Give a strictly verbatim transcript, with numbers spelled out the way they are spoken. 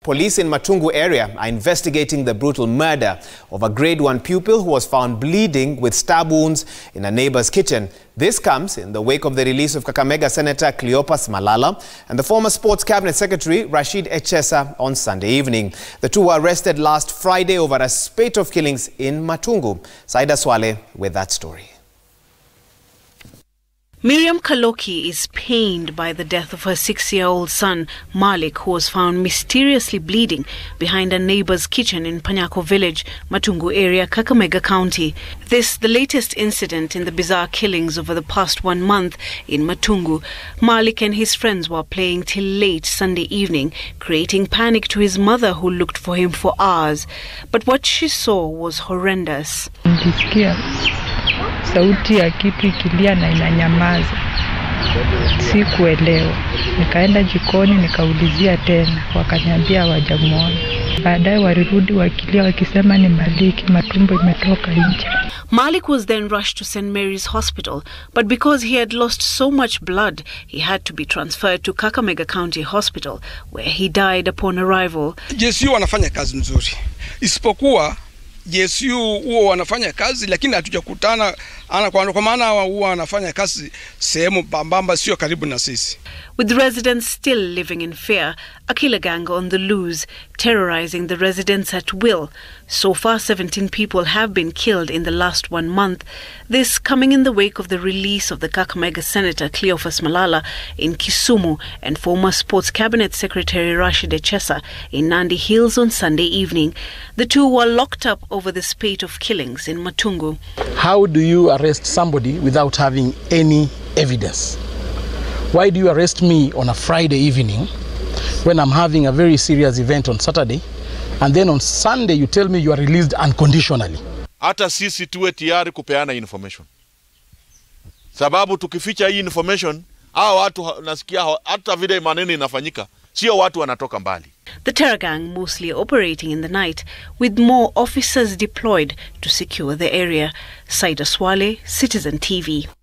Police in Matungu area are investigating the brutal murder of a grade one pupil who was found bleeding with stab wounds in a neighbor's kitchen. This comes in the wake of the release of Kakamega Senator Cleophas Malala and the former Sports Cabinet Secretary Rashid Echesa on Sunday evening. The two were arrested last Friday over a spate of killings in Matungu. Saida Swaleh with that story. Miriam Kaloki is pained by the death of her six-year-old son, Malik, who was found mysteriously bleeding behind a neighbor's kitchen in Panyako village, Matungu area, Kakamega County. This, the latest incident in the bizarre killings over the past one month in Matungu. Malik and his friends were playing till late Sunday evening, creating panic to his mother, who looked for him for hours. But what she saw was horrendous. Sauti ya kitu ikilia na inanyamaza. Sikuelewa. Nikaenda jikoni nikaulizia tena, wakaniambia hawajamuona. Baadaye walirudi wakilia wakisema ni Malik, matumbo imetoka nje. Malik was then rushed to Saint Mary's Hospital, but because he had lost so much blood, he had to be transferred to Kakamega County Hospital, where he died upon arrival. J S U wanafanya kazi nzuri. Isipokuwa J S U huwa wanafanya kazi lakini hatujakutana ana kwa kwa maana huwa wanafanya kazi sehemu bambamba sio karibu na sisi. With residents still living in fear, a killer gang on the loose, terrorizing the residents at will. So far, seventeen people have been killed in the last one month. This coming in the wake of the release of the Kakamega Senator Cleophas Malala in Kisumu and former Sports Cabinet Secretary Rashid Echesa in Nandi Hills on Sunday evening. The two were locked up over the spate of killings in Matungu. How do you arrest somebody without having any evidence? Why do you arrest me on a Friday evening when I'm having a very serious event on Saturday, and then on Sunday you tell me you are released unconditionally? Hata sisi tuwe tayari kupeana information. Sababu tukificha hii information, hao watu nasikia hata vile maneno inafanyika, sio watu wanatoka mbali. The terror gang mostly operating in the night, with more officers deployed to secure the area. Saida Swaleh, Citizen T V.